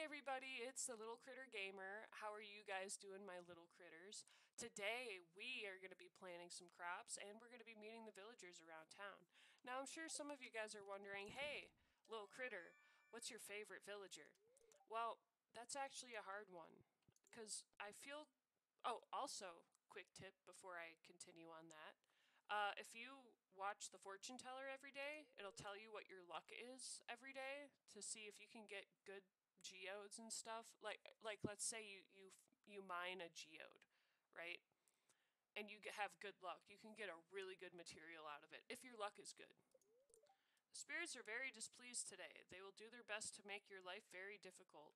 everybody, it's the Little Critter Gamer. How are you guys doing, my little critters? Today we are going to be planting some crops and we're going to be meeting the villagers around town. Now I'm sure some of you guys are wondering, hey, little critter, what's your favorite villager? Well, that's actually a hard one because I feel... Oh, also, quick tip before I continue on that. If you watch the fortune teller every day, it'll tell you what your luck is every day to see if you can get good geodes and stuff. Like let's say you mine a geode, right? And you have good luck. You can get a really good material out of it if your luck is good. The spirits are very displeased today. They will do their best to make your life very difficult.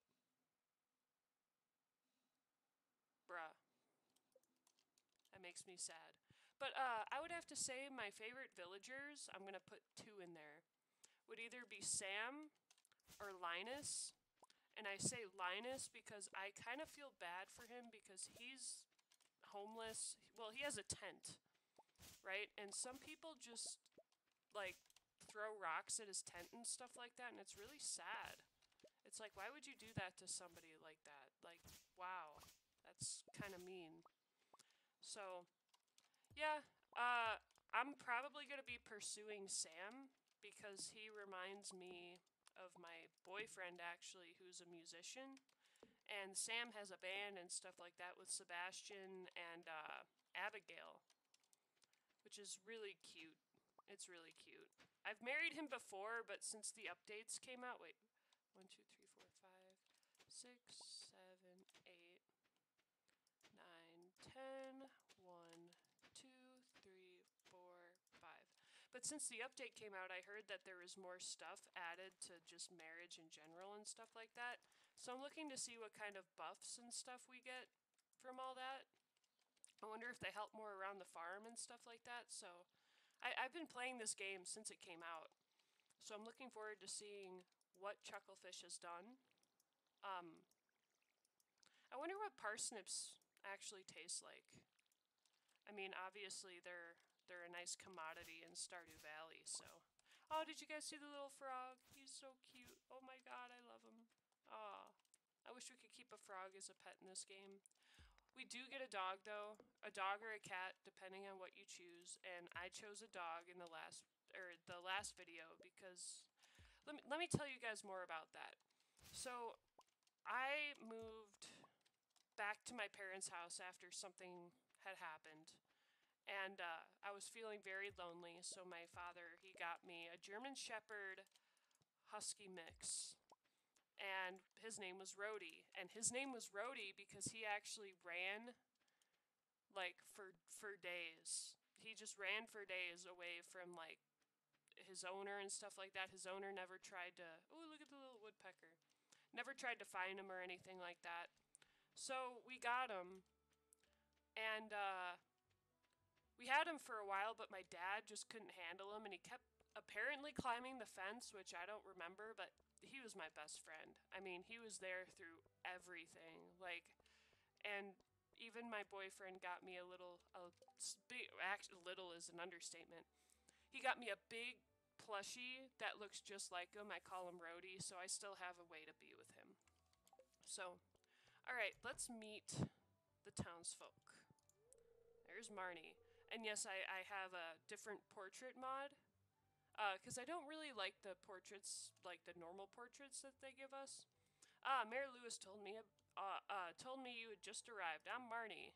Bruh. That makes me sad. But I would have to say my favorite villagers, I'm going to put two in there, would either be Sam or Linus. And I say Linus because I kind of feel bad for him because he's homeless. Well, he has a tent, right? And some people just, like, throw rocks at his tent and stuff like that, and it's really sad. It's like, why would you do that to somebody like that? Like, wow, that's kind of mean. So, yeah, I'm probably going to be pursuing Sam because he reminds me of my boyfriend, actually, who's a musician. And Sam has a band and stuff like that with Sebastian and Abigail, which is really cute. It's really cute. I've married him before, but since the updates came out, wait, 1, 2, 3, 4, 5, 6, 7, 8, 9, 10, 1, 2, 3, 4, 5. But since the update came out, I heard that there was more stuff added to just marriage in general and stuff like that. So I'm looking to see what kind of buffs and stuff we get from all that. I wonder if they help more around the farm and stuff like that. So I've been playing this game since it came out. So I'm looking forward to seeing what Chucklefish has done. I wonder what parsnips actually taste like. I mean, obviously they're a nice commodity in Stardew Valley, so. Oh, did you guys see the little frog? He's so cute. Oh my god, I love him. Aw. I wish we could keep a frog as a pet in this game. We do get a dog though, a dog or a cat, depending on what you choose. And I chose a dog in the last video because let me tell you guys more about that. So I moved back to my parents' house after something had happened. And I was feeling very lonely, so my father, he got me a German Shepherd Husky mix. And his name was Rhodey. And his name was Rhodey because he actually ran, like, for days. He just ran for days away from, like, his owner and stuff like that. His owner never tried to... Oh, look at the little woodpecker. Never tried to find him or anything like that. So we got him, and we had him for a while, but my dad just couldn't handle him, and he kept apparently climbing the fence, which I don't remember, but he was my best friend. I mean, he was there through everything, like, and even my boyfriend got me little is an understatement. He got me a big plushie that looks just like him. I call him Rhodey, so I still have a way to be with him. So... Alright, let's meet the townsfolk. There's Marnie. And yes, I have a different portrait mod. Because I don't really like the portraits, like the normal portraits that they give us. Mayor Lewis told me you had just arrived. I'm Marnie.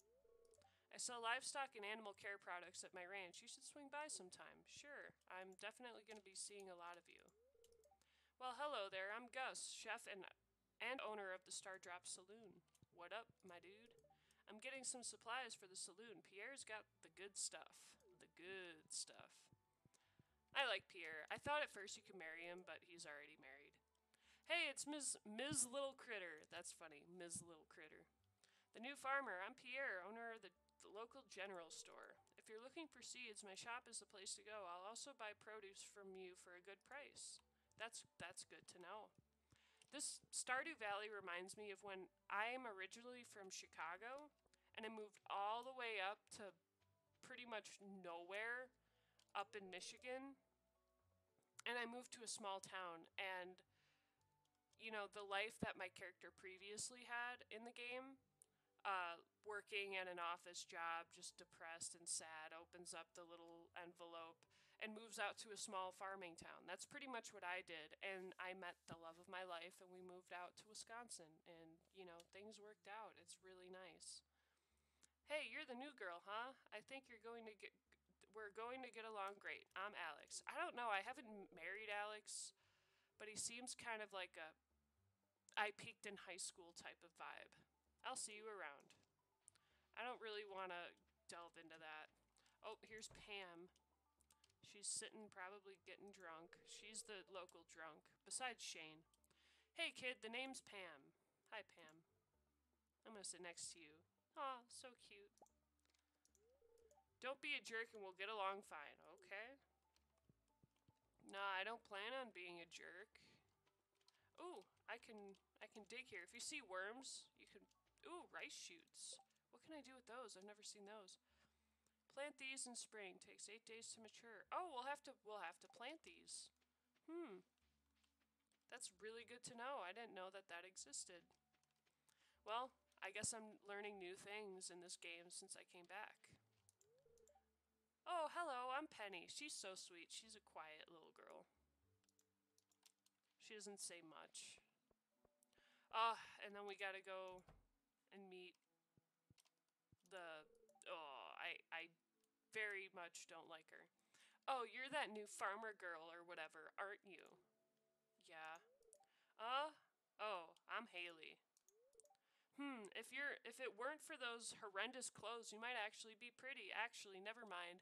I sell livestock and animal care products at my ranch. You should swing by sometime. Sure, I'm definitely going to be seeing a lot of you. Well, hello there. I'm Gus, chef and owner of the Stardrop Saloon. What up, my dude? I'm getting some supplies for the saloon. Pierre's got the good stuff. The good stuff. I like Pierre. I thought at first you could marry him, but he's already married. Hey, it's Ms. Little Critter. That's funny, Ms. Little Critter. The new farmer. I'm Pierre, owner of the local general store. If you're looking for seeds, my shop is the place to go. I'll also buy produce from you for a good price. That's good to know. This Stardew Valley reminds me of when I'm originally from Chicago, and I moved all the way up to pretty much nowhere up in Michigan, and I moved to a small town, and you know, the life that my character previously had in the game, working at an office job, just depressed and sad, opens up the little envelope and moves out to a small farming town. That's pretty much what I did. And I met the love of my life and we moved out to Wisconsin. And, you know, things worked out. It's really nice. Hey, you're the new girl, huh? I think we're going to get along great. I'm Alex. I don't know. I haven't married Alex, but he seems kind of like a I peaked in high school type of vibe. I'll see you around. I don't really want to delve into that. Oh, here's Pam. She's sitting, probably getting drunk. She's the local drunk, besides Shane. Hey, kid, the name's Pam. Hi, Pam. I'm gonna sit next to you. Aw, so cute. Don't be a jerk and we'll get along fine, okay? Nah, I don't plan on being a jerk. Ooh, I can dig here. If you see worms, you can... Ooh, rice shoots. What can I do with those? I've never seen those. Plant these in spring. Takes 8 days to mature. Oh, we'll have to plant these. That's really good to know. I didn't know that that existed. Well, I guess I'm learning new things in this game since I came back. Oh, hello, I'm Penny. She's so sweet. She's a quiet little girl. She doesn't say much. And then we gotta go and meet the... Oh, I very much don't like her. Oh, you're that new farmer girl or whatever, aren't you? Yeah. Oh, I'm Haley. If it weren't for those horrendous clothes, you might actually be pretty. Actually, never mind.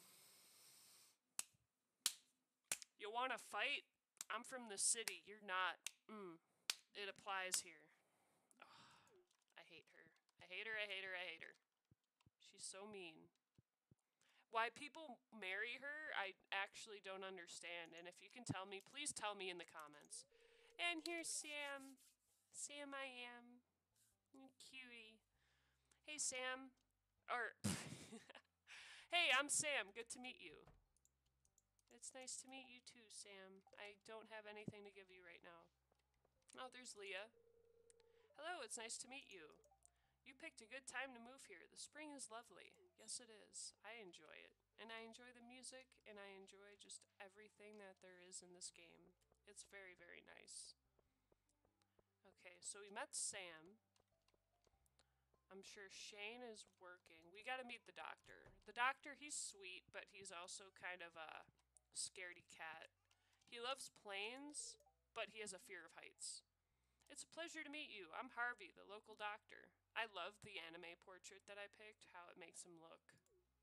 You want to fight? I'm from the city. You're not. It applies here. I hate her. I hate her, I hate her, I hate her. She's so mean. Why people marry her, I actually don't understand. And if you can tell me, please tell me in the comments. And here's Sam. Sam I am. Cutie. Hey, Sam. Or... Hey, I'm Sam. Good to meet you. It's nice to meet you too, Sam. I don't have anything to give you right now. Oh, there's Leah. Hello, it's nice to meet you. You picked a good time to move here. The spring is lovely. Yes, it is. I enjoy it. And I enjoy the music, and I enjoy just everything that there is in this game. It's very, very nice. Okay, so we met Sam. I'm sure Shane is working. We gotta meet the doctor. The doctor, he's sweet, but he's also kind of a scaredy cat. He loves planes, but he has a fear of heights. It's a pleasure to meet you. I'm Harvey, the local doctor. I love the anime portrait that I picked, how it makes him look.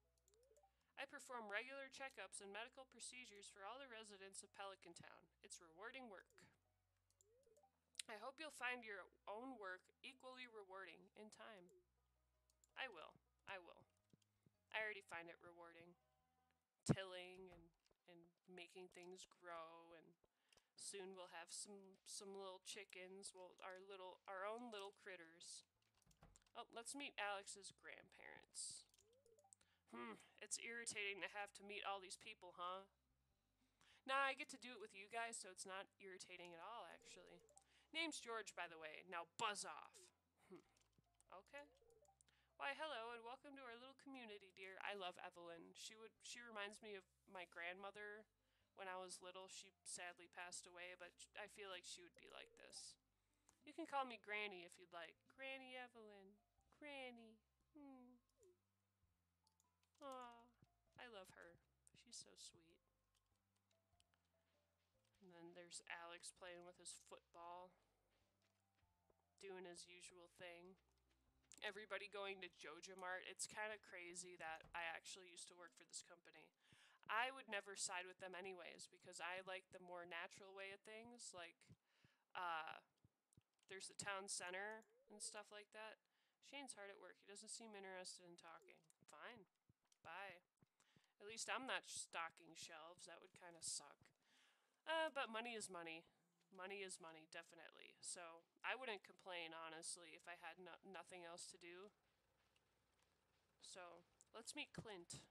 I perform regular checkups and medical procedures for all the residents of Pelican Town. It's rewarding work. I hope you'll find your own work equally rewarding in time. I will. I will. I already find it rewarding. Tilling and making things grow, and soon we'll have some little chickens, our own little critters. Oh, let's meet Alex's grandparents. It's irritating to have to meet all these people, huh? Nah, I get to do it with you guys, so it's not irritating at all, actually. Name's George, by the way. Now buzz off. Okay. Why, hello, and welcome to our little community, dear. I love Evelyn. She reminds me of my grandmother. When I was little, she sadly passed away, but I feel like she would be like this. You can call me Granny if you'd like. Granny Evelyn. Granny. Aw, I love her. She's so sweet. And then there's Alex playing with his football. Doing his usual thing. Everybody going to Joja Mart. It's kind of crazy that I actually used to work for this company. I would never side with them anyways because I like the more natural way of things. Like, there's the town center and stuff like that. Shane's hard at work. He doesn't seem interested in talking. Fine. Bye. At least I'm not stocking shelves. That would kind of suck. But money is money. Money is money, definitely. So I wouldn't complain, honestly, if I had nothing else to do. So let's meet Clint.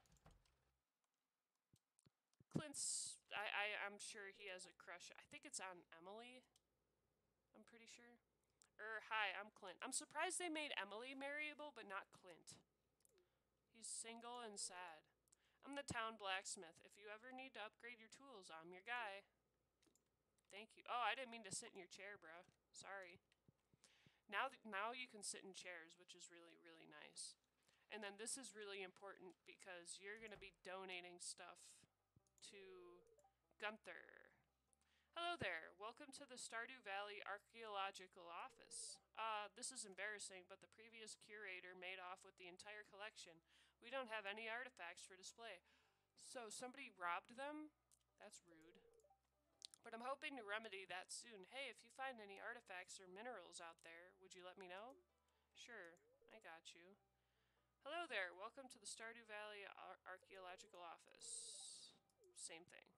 I'm sure he has a crush. I think it's on Emily. I'm pretty sure. Hi, I'm Clint. I'm surprised they made Emily marryable, but not Clint. He's single and sad. I'm the town blacksmith. If you ever need to upgrade your tools, I'm your guy. Thank you. Oh, I didn't mean to sit in your chair, bruh. Sorry. Now you can sit in chairs, which is really, really nice. And then this is really important because you're going to be donating stuff to Gunther. Hello there. Welcome to the Stardew Valley Archaeological Office. This is embarrassing, but the previous curator made off with the entire collection. We don't have any artifacts for display. So somebody robbed them? That's rude. But I'm hoping to remedy that soon. Hey, if you find any artifacts or minerals out there, would you let me know? Sure, I got you. Hello there, welcome to the Stardew Valley Archaeological Office. Same thing.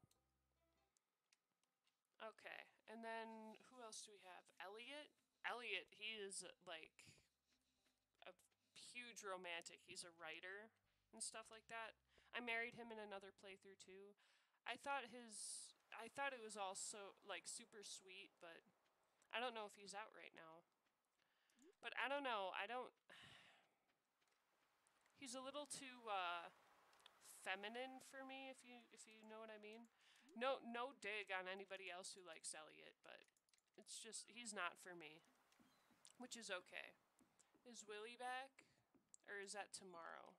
Okay, and then who else do we have? Elliot? Elliot, he is like a huge romantic. He's a writer and stuff like that. I married him in another playthrough too. I thought it was all so like super sweet, but I don't know if he's out right now. But I don't know. He's a little too feminine for me, if you know what I mean. No dig on anybody else who likes Elliot, but it's just he's not for me, which is okay. Is Willie back, or is that tomorrow?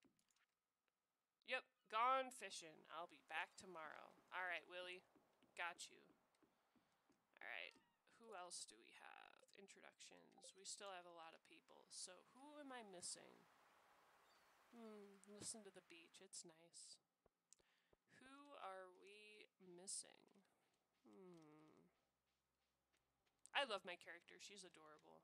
Yep, gone fishing. I'll be back tomorrow. All right, Willie, got you. All right. Who else do we have? Introductions. We still have a lot of people. So who am I missing? Listen to the beach. It's nice. Who are we missing? I love my character. She's adorable.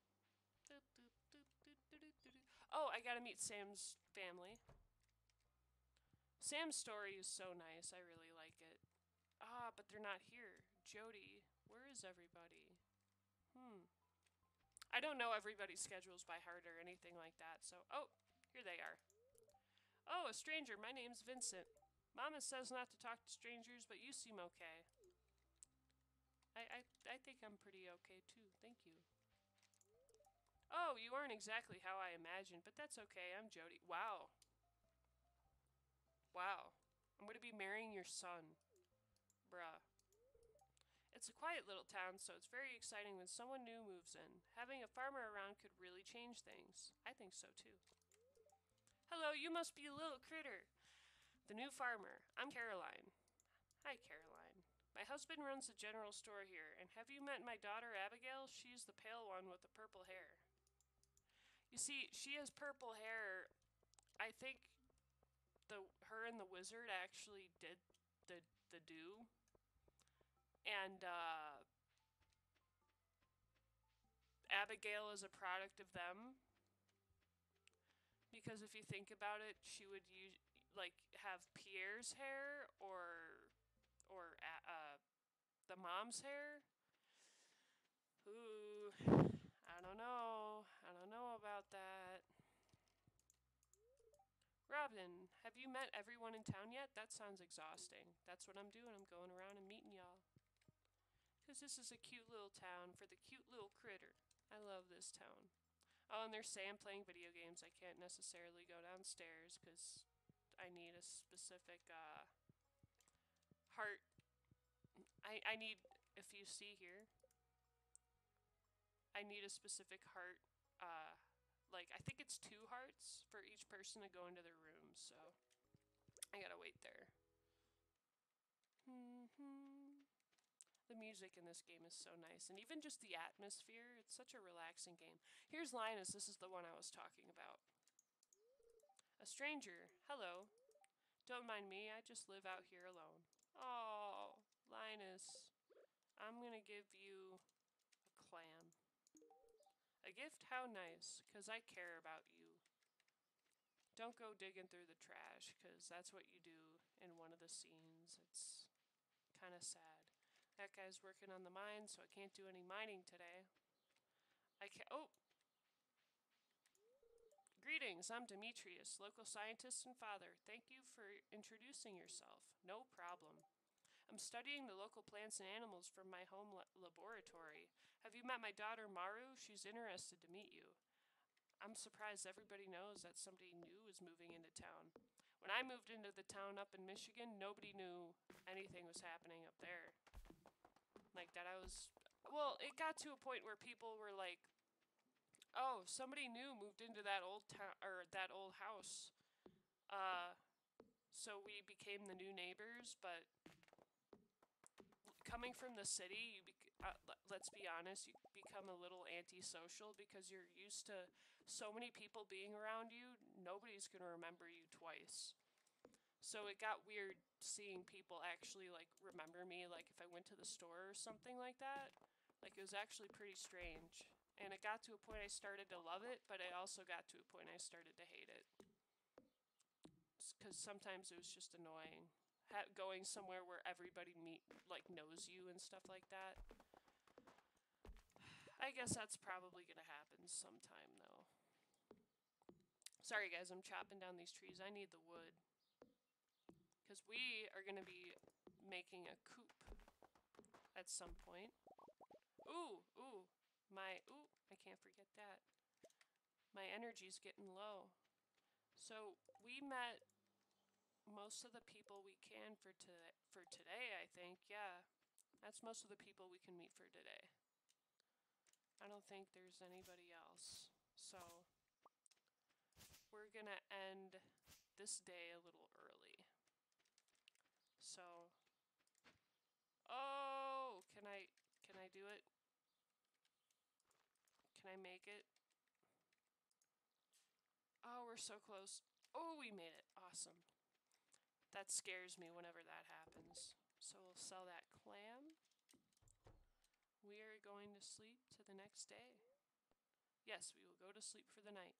Oh, I gotta meet Sam's family. Sam's story is so nice. I really like it. Ah, but they're not here. Jody, where is everybody? I don't know everybody's schedules by heart or anything like that, so... Oh, here they are. Oh, a stranger. My name's Vincent. Mama says not to talk to strangers, but you seem okay. I think I'm pretty okay, too. Thank you. Oh, you aren't exactly how I imagined, but that's okay. I'm Jody. Wow. Wow. I'm going to be marrying your son. Bruh. It's a quiet little town, so it's very exciting when someone new moves in. Having a farmer around could really change things. I think so, too. Hello, you must be a little critter. The new farmer. I'm Caroline. Hi, Caroline. My husband runs the general store here, and have you met my daughter Abigail? She's the pale one with the purple hair. You see, she has purple hair. I think her and the wizard actually did the do. And Abigail is a product of them. Because if you think about it, she would have Pierre's hair or the mom's hair. Ooh, I don't know. I don't know about that. Robin, have you met everyone in town yet? That sounds exhausting. That's what I'm doing. I'm going around and meeting y'all. Because this is a cute little town for the cute little critter. I love this town. Oh, and there's Sam playing video games. I can't necessarily go downstairs because I need a specific heart. I need, if you see here, I need a specific heart. Like, I think it's 2 hearts for each person to go into their room, so I gotta wait there. The music in this game is so nice, and even just the atmosphere, it's such a relaxing game. Here's Linus, this is the one I was talking about. A stranger, hello. Don't mind me, I just live out here alone. Oh, Linus, I'm gonna give you a clam. A gift? How nice, 'cause I care about you. Don't go digging through the trash, 'cause that's what you do in one of the scenes. It's kind of sad. That guy's working on the mine, so I can't do any mining today. Oh! Greetings, I'm Demetrius, local scientist and father. Thank you for introducing yourself. No problem. I'm studying the local plants and animals from my home laboratory. Have you met my daughter Maru? She's interested to meet you. I'm surprised everybody knows that somebody new is moving into town. When I moved into the town up in Michigan, nobody knew anything was happening up there. Like that well, it got to a point where people were like, "Oh, somebody new moved into that old town or that old house." Uh, so we became the new neighbors, but coming from the city, let's be honest, you become a little antisocial because you're used to so many people being around you, nobody's going to remember you twice. So it got weird seeing people actually, like, remember me, like, if I went to the store or something like that. Like, it was actually pretty strange. And it got to a point I started to love it, but I also got to a point I started to hate it. Because sometimes it was just annoying. Going somewhere where everybody knows you and stuff like that. I guess that's probably gonna happen sometime, though. Sorry, guys, I'm chopping down these trees. I need the wood. Because we are gonna be making a coop at some point. Ooh, I can't forget that. My energy's getting low. So, we met most of the people we can for today, I think. Yeah. That's most of the people we can meet for today. I don't think there's anybody else. So, we're gonna end this day a little early. So, oh, can I do it? Can I make it? Oh, we're so close. Oh, we made it. Awesome. That scares me whenever that happens. So we'll sell that clam. We are going to sleep to the next day. Yes, we will go to sleep for the night.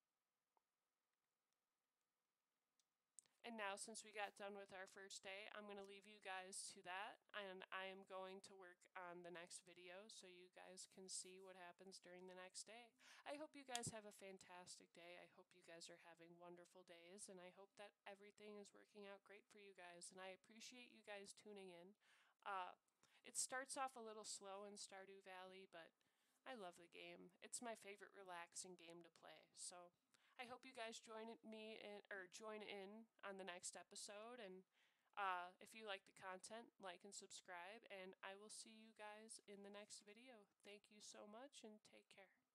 And now, since we got done with our first day, I'm going to leave you guys to that. And I am going to work on the next video so you guys can see what happens during the next day. I hope you guys have a fantastic day. I hope you guys are having wonderful days. And I hope that everything is working out great for you guys. And I appreciate you guys tuning in. It starts off a little slow in Stardew Valley, but I love the game. It's my favorite relaxing game to play. So I hope you guys join in on the next episode, and if you like the content, like and subscribe, and I will see you guys in the next video. Thank you so much, and take care.